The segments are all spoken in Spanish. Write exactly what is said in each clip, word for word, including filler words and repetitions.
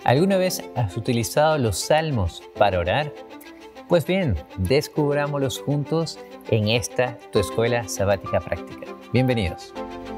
¿Alguna vez has utilizado los salmos para orar? Pues bien, descubrámoslos juntos en esta, tu escuela sabática práctica. Bienvenidos.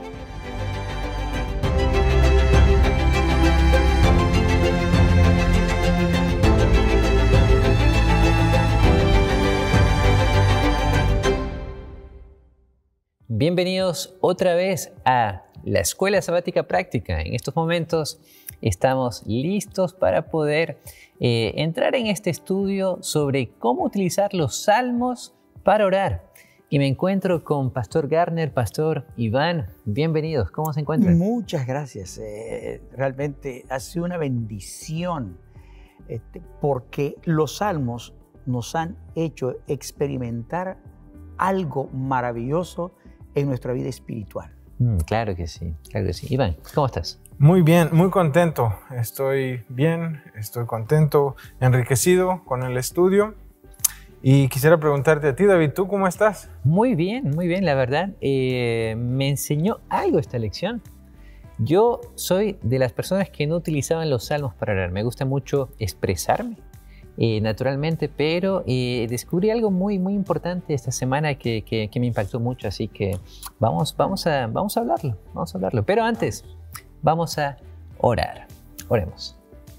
Bienvenidos otra vez a la Escuela Sabática Práctica. En estos momentos estamos listos para poder eh, entrar en este estudio sobre cómo utilizar los salmos para orar. Y me encuentro con Pastor Garner, Pastor Iván. Bienvenidos. ¿Cómo se encuentran? Muchas gracias. Eh, realmente ha sido una bendición este, porque los salmos nos han hecho experimentar algo maravilloso en nuestra vida espiritual. Mm, claro que sí, claro que sí. Iván, ¿cómo estás? Muy bien, muy contento. Estoy bien, estoy contento, enriquecido con el estudio. Y quisiera preguntarte a ti, David, ¿tú cómo estás? Muy bien, muy bien, la verdad. Eh, me enseñó algo esta lección. Yo soy de las personas que no utilizaban los salmos para orar. Me gusta mucho expresarme. Eh, naturalmente, pero eh, descubrí algo muy, muy importante esta semana que, que, que me impactó mucho, así que vamos, vamos, a, vamos a hablarlo, vamos a hablarlo. Pero antes, vamos a orar. Oremos.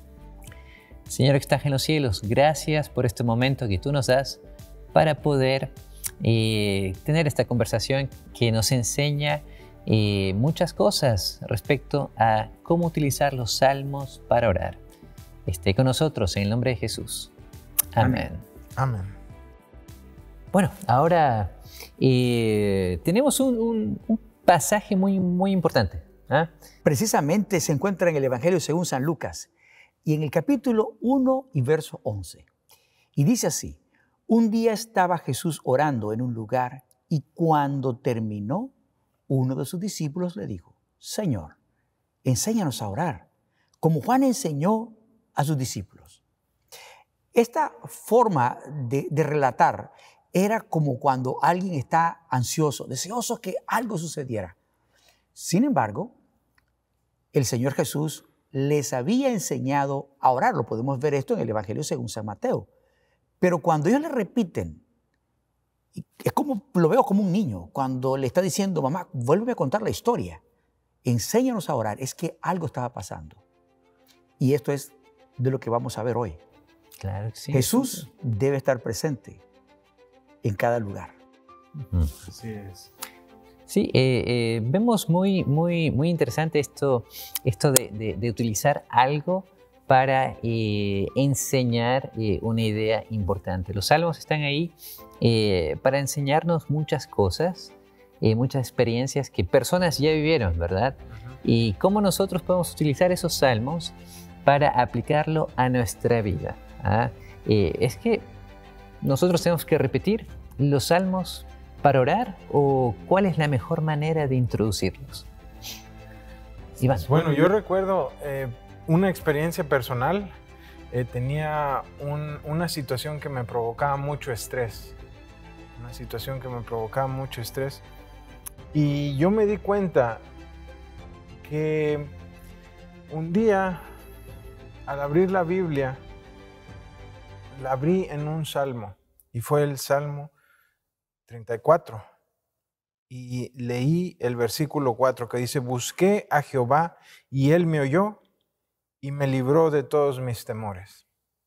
Señor que estás en los cielos, gracias por este momento que tú nos das para poder eh, tener esta conversación que nos enseña eh, muchas cosas respecto a cómo utilizar los salmos para orar. Esté con nosotros en el nombre de Jesús. Amén. Amén. Bueno, ahora eh, tenemos un, un, un pasaje muy, muy importante. ¿eh? Precisamente se encuentra en el Evangelio según San Lucas y en el capítulo uno y verso once. Y dice así: un día estaba Jesús orando en un lugar y cuando terminó, uno de sus discípulos le dijo: Señor, enséñanos a orar, como Juan enseñó a sus discípulos. Esta forma de, de relatar era como cuando alguien está ansioso, deseoso que algo sucediera. Sin embargo, el Señor Jesús les había enseñado a orar. Lo podemos ver esto en el Evangelio según San Mateo. Pero cuando ellos le repiten, es como, lo veo como un niño, cuando le está diciendo: mamá, vuélveme a contar la historia, enséñanos a orar, es que algo estaba pasando. Y esto es de lo que vamos a ver hoy. Claro que sí. Jesús debe estar presente en cada lugar. Uh-huh. Así es. Sí, eh, eh, vemos muy, muy, muy interesante esto, esto de, de, de utilizar algo para eh, enseñar eh, una idea importante. Los salmos están ahí eh, para enseñarnos muchas cosas, eh, muchas experiencias que personas ya vivieron, ¿verdad? Uh-huh. Y cómo nosotros podemos utilizar esos salmos para aplicarlo a nuestra vida. ¿ah? Eh, es que nosotros tenemos que repetir los salmos para orar, o ¿cuál es la mejor manera de introducirlos? Iván. Bueno, yo recuerdo eh, una experiencia personal. Eh, tenía un, una situación que me provocaba mucho estrés. Una situación que me provocaba mucho estrés. Y yo me di cuenta que un día, al abrir la Biblia, la abrí en un salmo, y fue el Salmo treinta y cuatro. Y leí el versículo cuatro que dice: busqué a Jehová y Él me oyó y me libró de todos mis temores.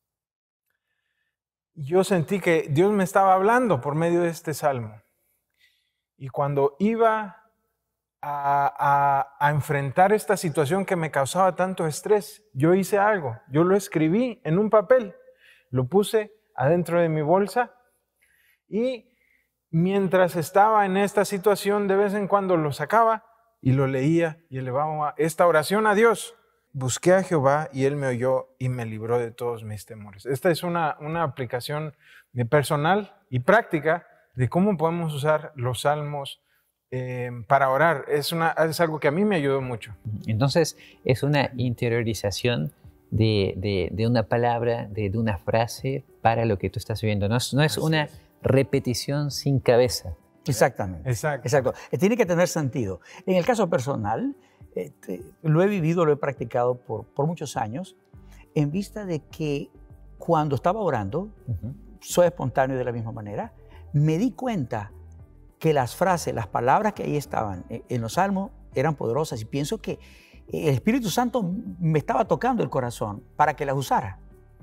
Yo sentí que Dios me estaba hablando por medio de este salmo. Y cuando iba A, a, a enfrentar esta situación que me causaba tanto estrés, yo hice algo. Yo lo escribí en un papel, lo puse adentro de mi bolsa y mientras estaba en esta situación, de vez en cuando lo sacaba y lo leía y elevaba esta oración a Dios. Busqué a Jehová y Él me oyó y me libró de todos mis temores. Esta es una, una aplicación de personal y práctica de cómo podemos usar los salmos Eh, para orar. Es, una, es algo que a mí me ayudó mucho. Entonces es una interiorización de, de, de una palabra, de, de una frase para lo que tú estás viviendo. No es, no es una repetición sin cabeza. Exactamente. Exacto. Exacto. Tiene que tener sentido. En el caso personal, este, lo he vivido, lo he practicado por, por muchos años en vista de que cuando estaba orando, Ujú. soy espontáneo de la misma manera, me di cuenta que las frases, las palabras que ahí estaban en, en los salmos eran poderosas y pienso que el Espíritu Santo me estaba tocando el corazón para que las usara.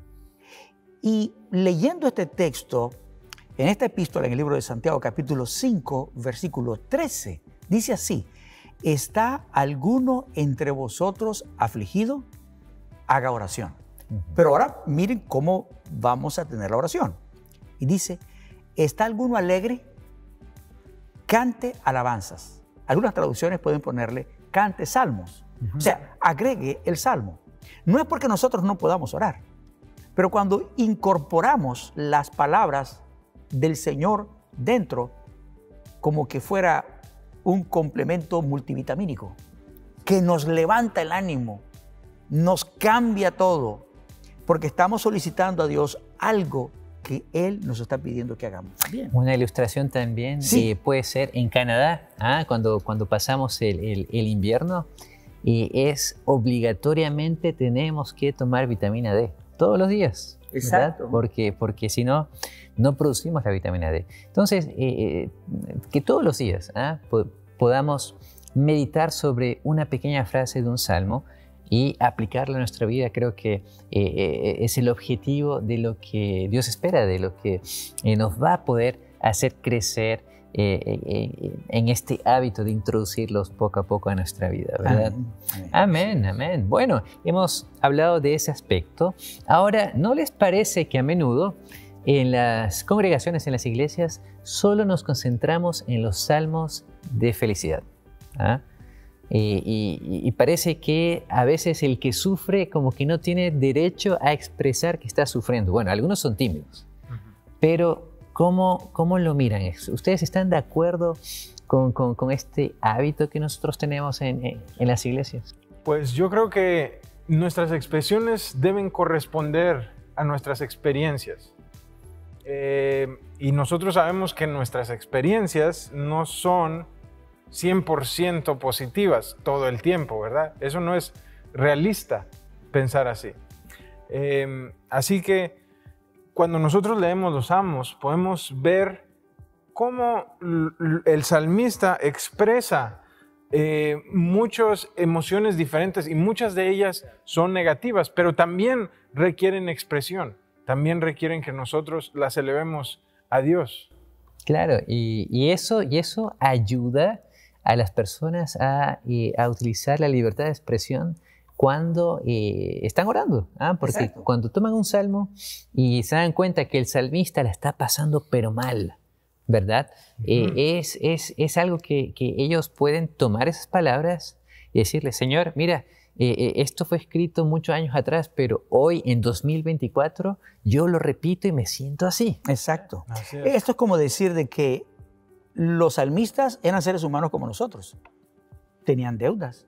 Y leyendo este texto, en esta epístola, en el libro de Santiago, capítulo cinco, versículo trece, dice así: ¿está alguno entre vosotros afligido? Haga oración. Ujú. Pero ahora miren cómo vamos a tener la oración. Y dice, ¿está alguno alegre? Cante alabanzas. Algunas traducciones pueden ponerle cante salmos. Ujú. O sea, agregue el salmo. No es porque nosotros no podamos orar, pero cuando incorporamos las palabras del Señor dentro, como que fuera un complemento multivitamínico, que nos levanta el ánimo, nos cambia todo, porque estamos solicitando a Dios algo que Él nos está pidiendo que hagamos. Bien. Una ilustración también Sí. eh, puede ser en Canadá, ¿ah? cuando, cuando pasamos el, el- el invierno, y es obligatoriamente tenemos que tomar vitamina D todos los días. ¿verdad? Exacto. Porque, porque si no, no producimos la vitamina D. Entonces, eh, eh, que todos los días ¿ah? po- podamos meditar sobre una pequeña frase de un salmo y aplicarla a nuestra vida, creo que eh, eh, es el objetivo de lo que Dios espera, de lo que eh, nos va a poder hacer crecer eh, eh, eh, en este hábito de introducirlos poco a poco a nuestra vida, ¿verdad? Amén. Amén. Amén, amén. Bueno, hemos hablado de ese aspecto. Ahora, ¿no les parece que a menudo en las congregaciones, en las iglesias, solo nos concentramos en los salmos de felicidad? ¿Ah? Y, y- y parece que a veces el que sufre como que no tiene derecho a expresar que está sufriendo. Bueno, algunos son tímidos, pero ¿cómo, cómo lo miran? ¿Ustedes están de acuerdo con, con- con este hábito que nosotros tenemos en, en- en las iglesias? Pues yo creo que nuestras expresiones deben corresponder a nuestras experiencias. Eh, y nosotros sabemos que nuestras experiencias no son cien por ciento positivas todo el tiempo, ¿verdad? Eso no es realista pensar así. Eh, así que cuando nosotros leemos los salmos, podemos ver cómo l- l- el salmista expresa eh, muchas emociones diferentes y muchas de ellas son negativas, pero también requieren expresión, también requieren que nosotros las elevemos a Dios. Claro, y, y eso, y eso ayuda a las personas a, eh, a utilizar la libertad de expresión cuando eh, están orando, ¿ah? Porque Exacto. cuando toman un salmo y se dan cuenta que el salmista la está pasando pero mal, ¿verdad? Eh, Ujú. es, es, es algo que, que ellos pueden tomar esas palabras y decirle, Señor, mira, eh, eh, esto fue escrito muchos años atrás, pero hoy en dos mil veinticuatro yo lo repito y me siento así. Exacto. Así es. Esto es como decir de que los salmistas eran seres humanos como nosotros. Tenían deudas,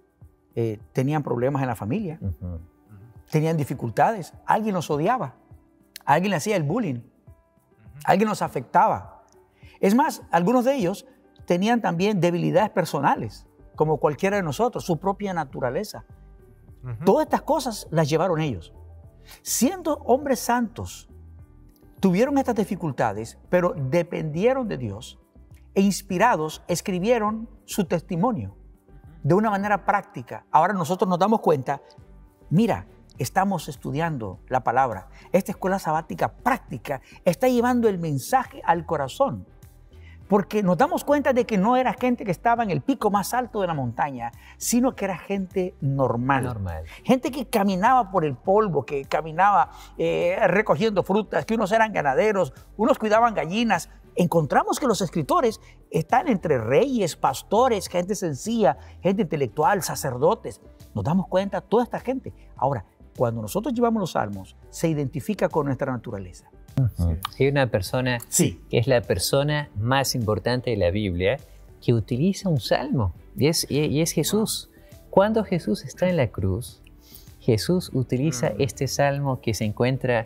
eh, tenían problemas en la familia, Ujú. tenían dificultades, alguien los odiaba, alguien le hacía el bullying, alguien los afectaba. Es más, algunos de ellos tenían también debilidades personales, como cualquiera de nosotros, su propia naturaleza. Ujú. Todas estas cosas las llevaron ellos. Siendo hombres santos, tuvieron estas dificultades, pero dependieron de Dios e inspirados escribieron su testimonio de una manera práctica. Ahora nosotros nos damos cuenta, mira, estamos estudiando la palabra. Esta escuela sabática práctica está llevando el mensaje al corazón. Porque nos damos cuenta de que no era gente que estaba en el pico más alto de la montaña, sino que era gente normal. Normal. Gente que caminaba por el polvo, que caminaba eh, recogiendo frutas, que unos eran ganaderos, unos cuidaban gallinas. Encontramos que los escritores están entre reyes, pastores, gente sencilla, gente intelectual, sacerdotes. Nos damos cuenta de toda esta gente. Ahora, cuando nosotros llevamos los salmos, se identifica con nuestra naturaleza. Ujú. Hay una persona Sí. que es la persona más importante de la Biblia que utiliza un salmo y es, y, y es Jesús. Cuando Jesús está en la cruz, Jesús utiliza Mm. este salmo que se encuentra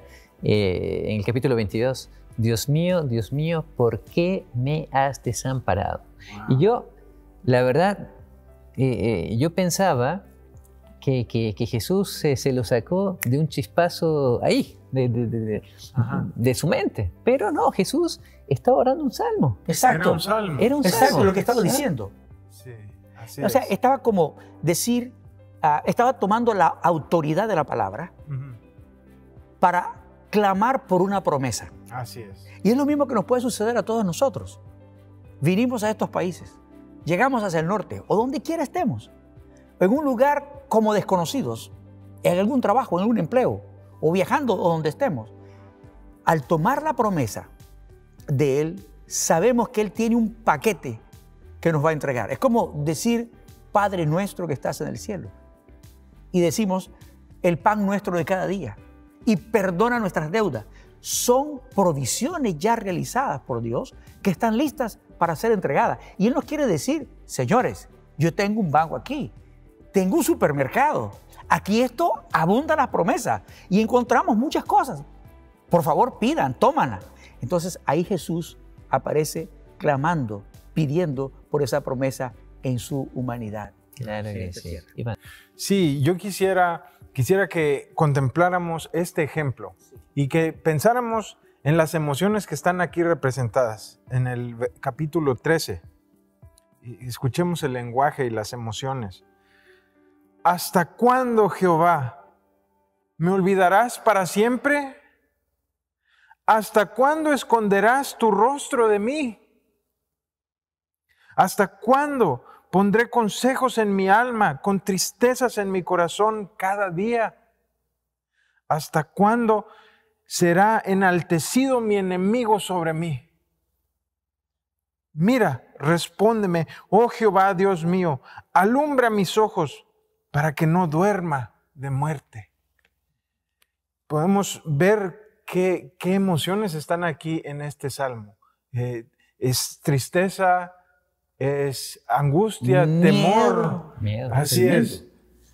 eh, en el capítulo veintidós. Dios mío, Dios mío, ¿por qué me has desamparado? Y yo, la verdad, eh, eh, yo pensaba que, que, que Jesús se, se lo sacó de un chispazo ahí, de, de, de, de, de su mente. Pero no, Jesús estaba orando un salmo. Exacto. Era un salmo. Era un Exacto, salmo. lo que estaba diciendo. Sí, así O sea, es. estaba como decir, uh, estaba tomando la autoridad de la palabra Ujú. para clamar por una promesa. Así es. Y es lo mismo que nos puede suceder a todos nosotros. Vinimos a estos países, llegamos hacia el norte o donde quiera estemos, en un lugar como desconocidos, en algún trabajo, en algún empleo o viajando o donde estemos. Al tomar la promesa de Él, sabemos que Él tiene un paquete que nos va a entregar. Es como decir, Padre nuestro que estás en el cielo. Y decimos, el pan nuestro de cada día. Y perdona nuestras deudas. Son provisiones ya realizadas por Dios que están listas para ser entregadas. Y Él nos quiere decir, señores, yo tengo un banco aquí, tengo un supermercado, aquí esto abunda la promesa y encontramos muchas cosas. Por favor, pidan, tómanla. Entonces ahí Jesús aparece clamando, pidiendo por esa promesa en su humanidad. Claro que sí. Iván. Sí, yo quisiera, quisiera que contempláramos este ejemplo y que pensáramos en las emociones que están aquí representadas en el ve- capítulo trece. Y escuchemos el lenguaje y las emociones. ¿Hasta cuándo, Jehová? ¿Me olvidarás para siempre? ¿Hasta cuándo esconderás tu rostro de mí? ¿Hasta cuándo pondré consejos en mi alma, con tristezas en mi corazón cada día? ¿Hasta cuándo será enaltecido mi enemigo sobre mí? Mira, respóndeme, oh Jehová, Dios mío, alumbra mis ojos para que no duerma de muerte. Podemos ver qué, qué emociones están aquí en este salmo. Eh, es tristeza, es angustia, Miedo. temor. Miedo. Así es.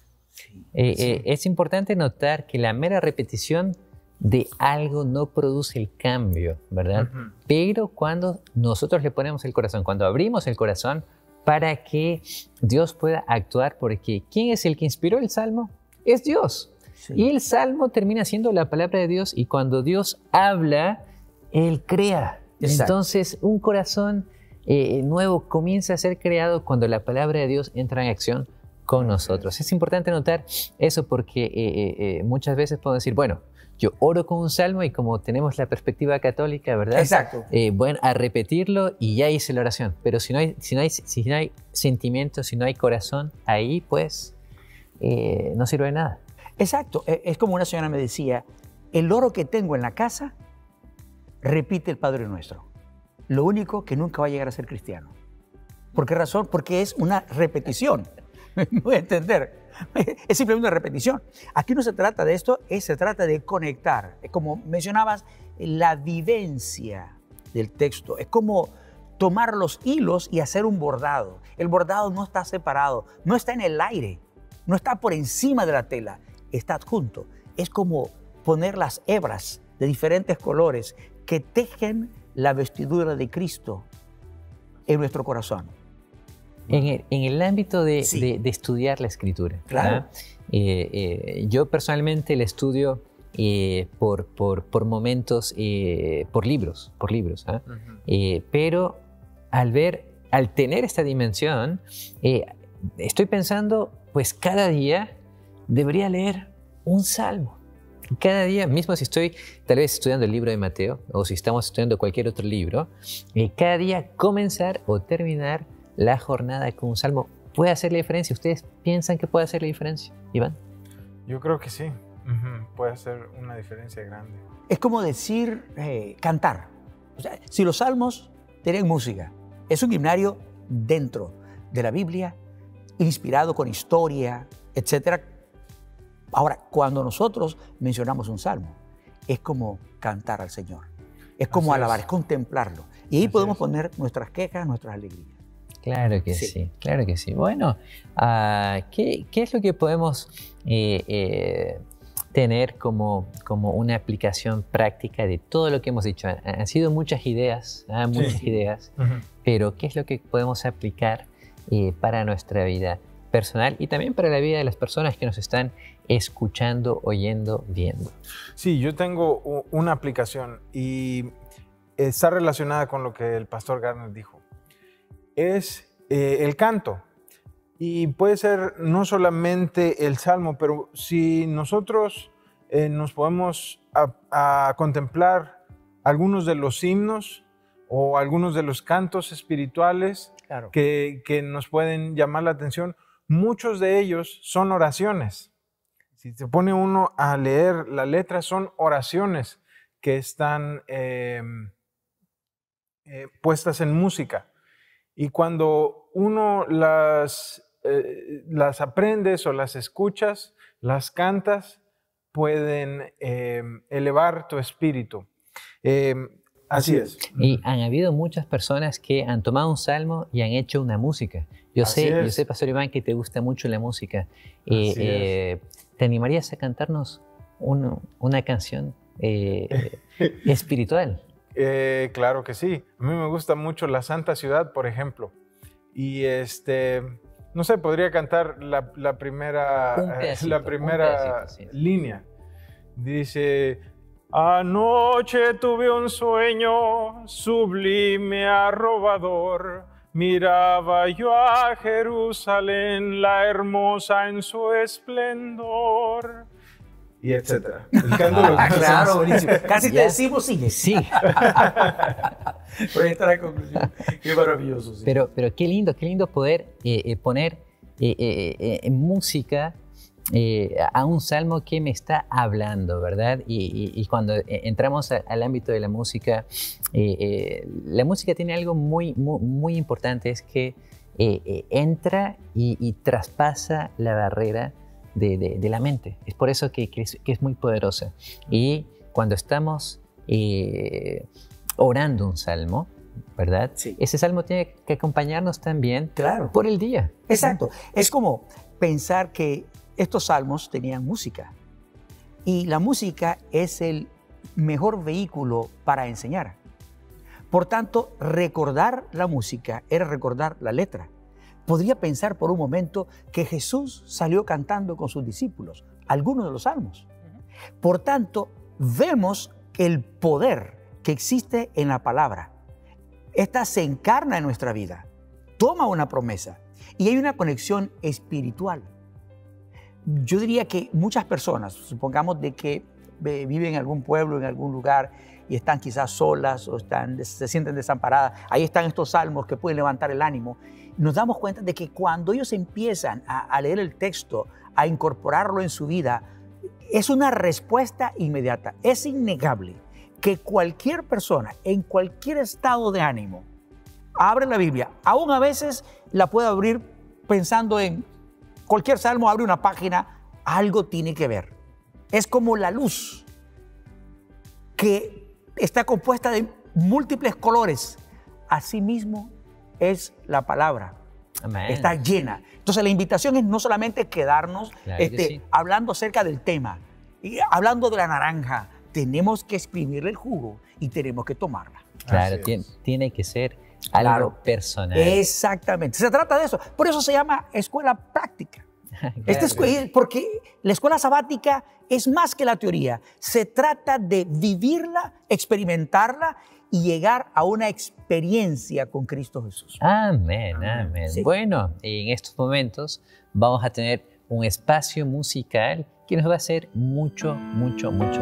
Eh, eh, es importante notar que la mera repetición de algo no produce el cambio, ¿verdad? Ujú. Pero cuando nosotros le ponemos el corazón, cuando abrimos el corazón para que Dios pueda actuar, porque ¿quién es el que inspiró el Salmo? Es Dios. Sí. Y el Salmo termina siendo la palabra de Dios y cuando Dios habla, Él crea. Exacto. Entonces un corazón eh, nuevo comienza a ser creado cuando la palabra de Dios entra en acción con nosotros. Es importante notar eso porque eh, eh, eh, muchas veces podemos decir, bueno, yo oro con un salmo y como tenemos la perspectiva católica, ¿verdad? Exacto. Eh, bueno, a repetirlo y ya hice la oración. Pero si no hay, si no hay, si no hay sentimiento, si no hay corazón, ahí pues eh, no sirve de nada. Exacto. Eh, Es como una señora me decía, el oro que tengo en la casa repite el Padre Nuestro. Lo único que nunca va a llegar a ser cristiano. ¿Por qué razón? Porque es una repetición. ¿Me voy a entender? Es simplemente una repetición. Aquí no se trata de esto, es, se trata de conectar. Es como mencionabas, la vivencia del texto. Es como tomar los hilos y hacer un bordado. El bordado no está separado, no está en el aire, no está por encima de la tela, está adjunto. Es como poner las hebras de diferentes colores que tejen la vestidura de Cristo en nuestro corazón. En el, en el ámbito de, Sí. de, de estudiar la escritura, Claro. ¿verdad? Eh, eh, yo personalmente la estudio eh, por, por, por momentos, eh, por libros, por libros, ¿ah? Ujú. Eh, pero al ver, al tener esta dimensión, eh, estoy pensando, pues cada día debería leer un salmo. Cada día, mismo si estoy tal vez estudiando el libro de Mateo o si estamos estudiando cualquier otro libro, eh, cada día comenzar o terminar la jornada con un salmo puede hacer la diferencia. ¿Ustedes piensan que puede hacer la diferencia, Iván? Yo creo que sí. Ujú. Puede hacer una diferencia grande. Es como decir eh, cantar. O sea, si los salmos tienen música, es un himnario dentro de la Biblia, inspirado con historia, etcétera. Ahora, cuando nosotros mencionamos un salmo, es como cantar al Señor. Es como Así alabar, es. es contemplarlo. Y ahí Así podemos es. poner nuestras quejas, nuestras alegrías. Claro que sí, Sí. claro que sí. Bueno, ah, ¿qué, qué es lo que podemos eh, eh, tener como, como una aplicación práctica de todo lo que hemos dicho? Han, han sido muchas ideas, ah, muchas Sí. ideas, Ujú. pero ¿qué es lo que podemos aplicar eh, para nuestra vida personal y también para la vida de las personas que nos están escuchando, oyendo, viendo. Sí, yo tengo una aplicación y está relacionada con lo que el pastor Garner dijo. Es eh, el canto. Y puede ser no solamente el salmo, pero si nosotros eh, nos podemos a, a contemplar algunos de los himnos o algunos de los cantos espirituales claro. que, que nos pueden llamar la atención, muchos de ellos son oraciones. Si se pone uno a leer la letra, son oraciones que están eh, eh, puestas en música. Y cuando uno las, eh, las aprendes o las escuchas, las cantas, pueden eh, elevar tu espíritu. Eh, así es. Y han habido muchas personas que han tomado un salmo y han hecho una música. Yo sé, yo sé, Pastor Iván, que te gusta mucho la música. Eh, eh, ¿Te animarías a cantarnos un, una canción eh, espiritual? Eh, claro que sí. A mí me gusta mucho La Santa Ciudad, por ejemplo. Y este, no sé, podría cantar la, la primera, pedacito, la primera pedacito, sí. línea. Dice: anoche tuve un sueño sublime, arrobador. Miraba yo a Jerusalén, la hermosa en su esplendor. Y etcétera. Ah, claro, buenísimo. Casi te decimos sigue. Sí. Pero esta es la conclusión. Qué maravilloso. Sí. Pero, pero qué lindo, qué lindo poder eh, eh, poner eh, eh, eh, música eh, a un salmo que me está hablando, ¿verdad? Y, y, y cuando entramos a, al ámbito de la música, eh, eh, la música tiene algo muy, muy, muy importante, es que eh, eh, entra y, y traspasa la barrera De, de, de la mente. Es por eso que, que, es, que es muy poderosa. Y cuando estamos eh, orando un salmo, ¿verdad? Sí. Ese salmo tiene que acompañarnos también claro. por el día. Exacto. Es como pensar que estos salmos tenían música. Y la música es el mejor vehículo para enseñar. Por tanto, recordar la música era recordar la letra. Podría pensar por un momento que Jesús salió cantando con sus discípulos algunos de los salmos. Por tanto, vemos el poder que existe en la palabra. Esta se encarna en nuestra vida, toma una promesa y hay una conexión espiritual. Yo diría que muchas personas, supongamos de que viven en algún pueblo, en algún lugar y están quizás solas o están, se sienten desamparadas, ahí están estos salmos que pueden levantar el ánimo. Nos damos cuenta de que cuando ellos empiezan a, a leer el texto, a incorporarlo en su vida, es una respuesta inmediata. Es innegable que cualquier persona, en cualquier estado de ánimo, abre la Biblia. Aún a veces la puede abrir pensando en cualquier salmo, abre una página, algo tiene que ver. Es como la luz, que está compuesta de múltiples colores. Asimismo, es la palabra. Amén. Está llena. Entonces la invitación es no solamente quedarnos claro este, sí. hablando acerca del tema, y hablando de la naranja, tenemos que exprimirle el jugo y tenemos que tomarla. Claro, tiene, tiene que ser algo claro. personal. Exactamente, se trata de eso. Por eso se llama escuela práctica. claro, Esta escuela, porque la escuela sabática es más que la teoría. Se trata de vivirla, experimentarla y llegar a una experiencia con Cristo Jesús. Amén, amén. Sí. Bueno, en estos momentos vamos a tener un espacio musical que nos va a hacer mucho, mucho, mucho.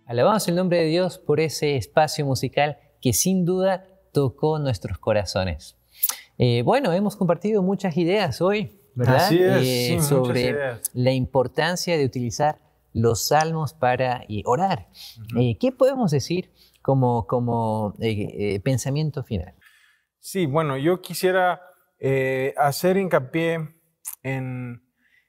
Alabamos el nombre de Dios por ese espacio musical que sin duda tocó nuestros corazones. Eh, bueno, hemos compartido muchas ideas hoy, ¿verdad? Así es, Eh, sí, sobre muchas ideas. la importancia de utilizar los salmos para eh, orar. Ujú. Eh, ¿Qué podemos decir como, como eh, eh, pensamiento final? Sí, bueno, yo quisiera eh, hacer hincapié en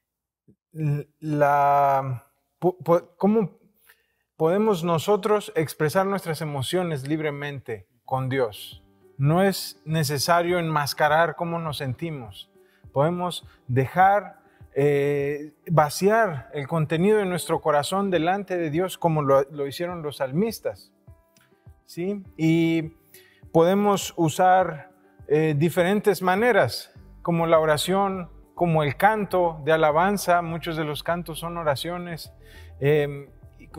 la, po- po- cómo podemos nosotros expresar nuestras emociones libremente con Dios. No es necesario enmascarar cómo nos sentimos. Podemos dejar eh, vaciar el contenido de nuestro corazón delante de Dios como lo, lo hicieron los salmistas, ¿sí? Y podemos usar eh, diferentes maneras, como la oración, como el canto de alabanza. Muchos de los cantos son oraciones, eh,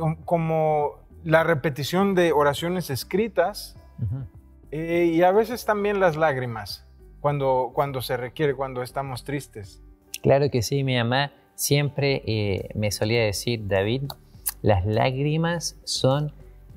como la repetición de oraciones escritas, Uh-huh. eh, y a veces también las lágrimas, cuando, cuando se requiere, cuando estamos tristes. Claro que sí, mi mamá siempre eh, me solía decir, David, las lágrimas son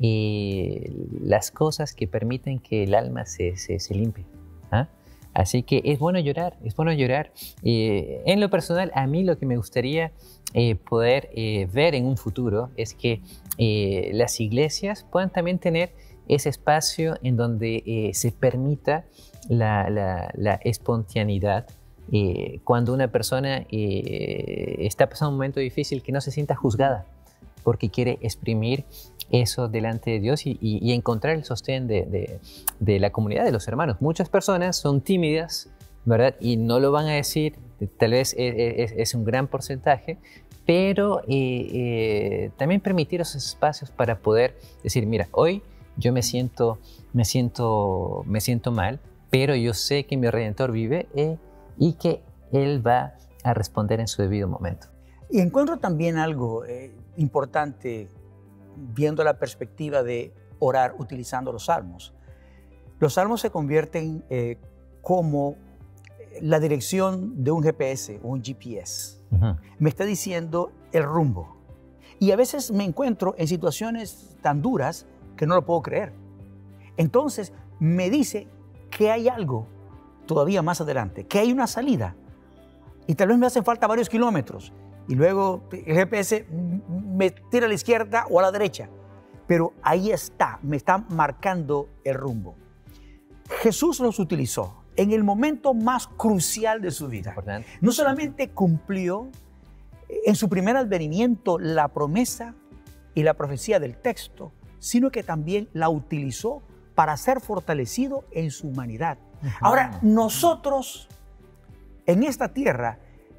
eh, las cosas que permiten que el alma se, se, se limpie. ¿Ah? Así que es bueno llorar, es bueno llorar. Eh, en lo personal, a mí lo que me gustaría eh, poder eh, ver en un futuro es que eh, las iglesias puedan también tener ese espacio en donde eh, se permita la, la, la espontaneidad. Eh, cuando una persona eh, está pasando un momento difícil, que no se sienta juzgada porque quiere exprimir eso delante de Dios y, y, y encontrar el sostén de, de, de la comunidad de los hermanos. Muchas personas son tímidas, ¿verdad? Y no lo van a decir, tal vez es, es, es un gran porcentaje, pero eh, eh, también permitir esos espacios para poder decir, mira, hoy yo me siento, me siento, me siento mal, pero yo sé que mi Redentor vive eh, y que Él va a responder en su debido momento. Y encuentro también algo eh, importante viendo la perspectiva de orar utilizando los salmos. Los salmos se convierten eh, como la dirección de un G P S o un G P S. Uh-huh. Me está diciendo el rumbo. Y a veces me encuentro en situaciones tan duras que no lo puedo creer. Entonces me dice que hay algo todavía más adelante, que hay una salida. Y tal vez me hacen falta varios kilómetros. Y luego el G P S me tira a la izquierda o a la derecha. Pero ahí está, me está marcando el rumbo. Jesús los utilizó en el momento más crucial de su vida. Importante. No solamente cumplió en su primer advenimiento la promesa y la profecía del texto, sino que también la utilizó para ser fortalecido en su humanidad. Uh-huh. Ahora, nosotros en esta tierra,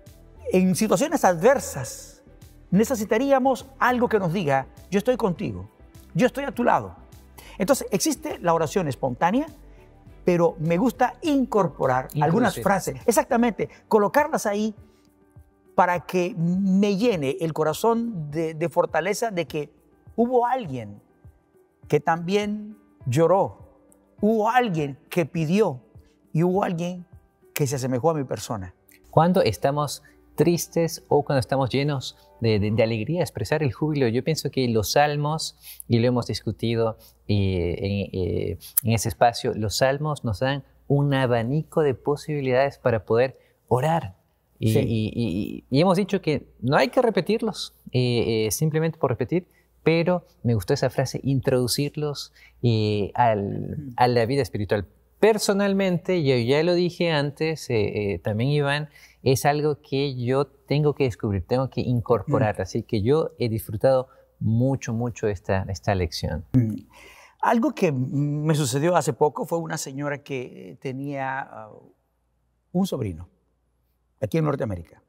en situaciones adversas, necesitaríamos algo que nos diga, yo estoy contigo, yo estoy a tu lado. Entonces, existe la oración espontánea, pero me gusta incorporar Inclusive. algunas frases, exactamente, colocarlas ahí para que me llene el corazón de, de fortaleza de que hubo alguien que también lloró, hubo alguien que pidió y hubo alguien que se asemejó a mi persona. Cuando estamos tristes o cuando estamos llenos de, de, de alegría, expresar el júbilo, yo pienso que los salmos, y lo hemos discutido eh, en, eh, en ese espacio, los salmos nos dan un abanico de posibilidades para poder orar. Y, sí. y, y, y hemos dicho que no hay que repetirlos eh, eh, simplemente por repetir, pero me gustó esa frase, introducirlos eh, al, a la vida espiritual. Personalmente, yo ya lo dije antes, eh, eh, también Iván, es algo que yo tengo que descubrir, tengo que incorporar. Mm. Así que yo he disfrutado mucho, mucho esta, esta lección. Mm. Algo que me sucedió hace poco fue una señora que tenía uh, un sobrino aquí en Norteamérica.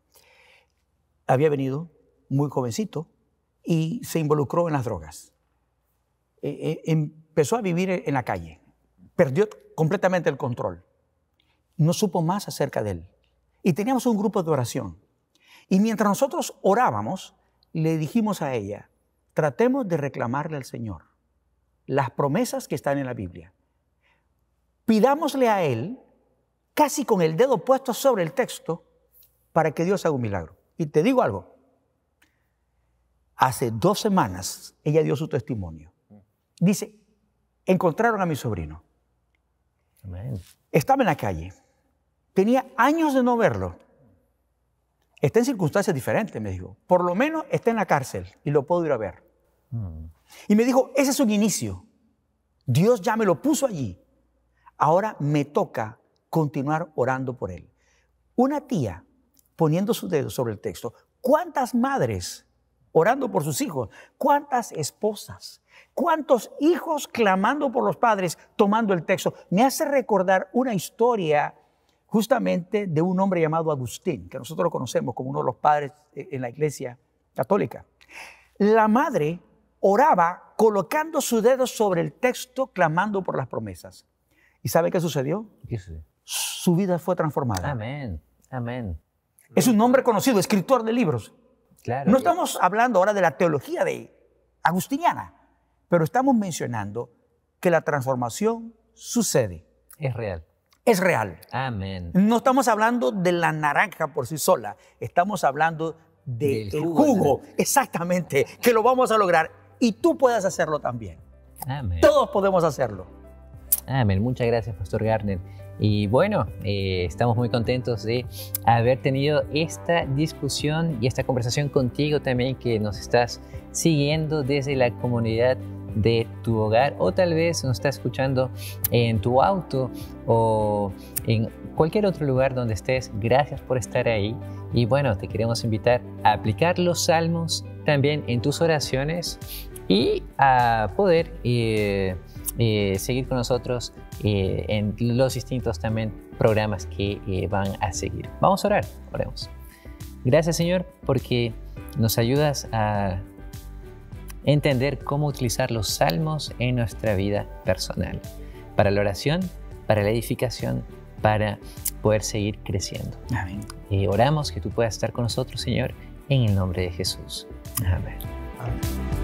Había venido muy jovencito y se involucró en las drogas. Eh, eh, empezó a vivir en la calle. Perdió completamente el control. No supo más acerca de él. Y teníamos un grupo de oración. Y mientras nosotros orábamos, le dijimos a ella, tratemos de reclamarle al Señor las promesas que están en la Biblia. Pidámosle a Él, casi con el dedo puesto sobre el texto, para que Dios haga un milagro. Y te digo algo. hace dos semanas, ella dio su testimonio. Dice, encontraron a mi sobrino. Amén. Estaba en la calle. Tenía años de no verlo. Está en circunstancias diferentes, me dijo. Por lo menos está en la cárcel y lo puedo ir a ver. Mm. Y me dijo, ese es un inicio. Dios ya me lo puso allí. Ahora me toca continuar orando por él. Una tía poniendo su dedo sobre el texto. ¿Cuántas madres orando por sus hijos? ¿Cuántas esposas? ¿Cuántos hijos clamando por los padres tomando el texto? Me hace recordar una historia justamente de un hombre llamado Agustín, que nosotros lo conocemos como uno de los padres en la iglesia católica. La madre oraba colocando su dedo sobre el texto, clamando por las promesas. ¿Y sabe qué sucedió? ¿Qué sucedió? Su vida fue transformada. Amén, amén. Es un hombre conocido, escritor de libros. Claro. No estamos hablando ahora de la teología de agustiniana, pero estamos mencionando que la transformación sucede. Es real. Es real. Amén. No estamos hablando de la naranja por sí sola, estamos hablando del de jugo, jugo exactamente, que lo vamos a lograr y tú puedes hacerlo también. Amén. Todos podemos hacerlo. Amén. Muchas gracias, Pastor Gardner. Y bueno, eh, estamos muy contentos de haber tenido esta discusión y esta conversación contigo también, que nos estás siguiendo desde la comunidad de tu hogar, o tal vez nos estás escuchando en tu auto o en cualquier otro lugar donde estés. Gracias por estar ahí. Y bueno, te queremos invitar a aplicar los salmos también en tus oraciones y a poder eh, eh, seguir con nosotros eh, en los distintos también programas que eh, van a seguir. Vamos a orar, oremos. Gracias, Señor, porque nos ayudas a entender cómo utilizar los salmos en nuestra vida personal, para la oración, para la edificación, para poder seguir creciendo. Amén. Eh, oramos que tú puedas estar con nosotros, Señor, en el nombre de Jesús. Amén. Amén.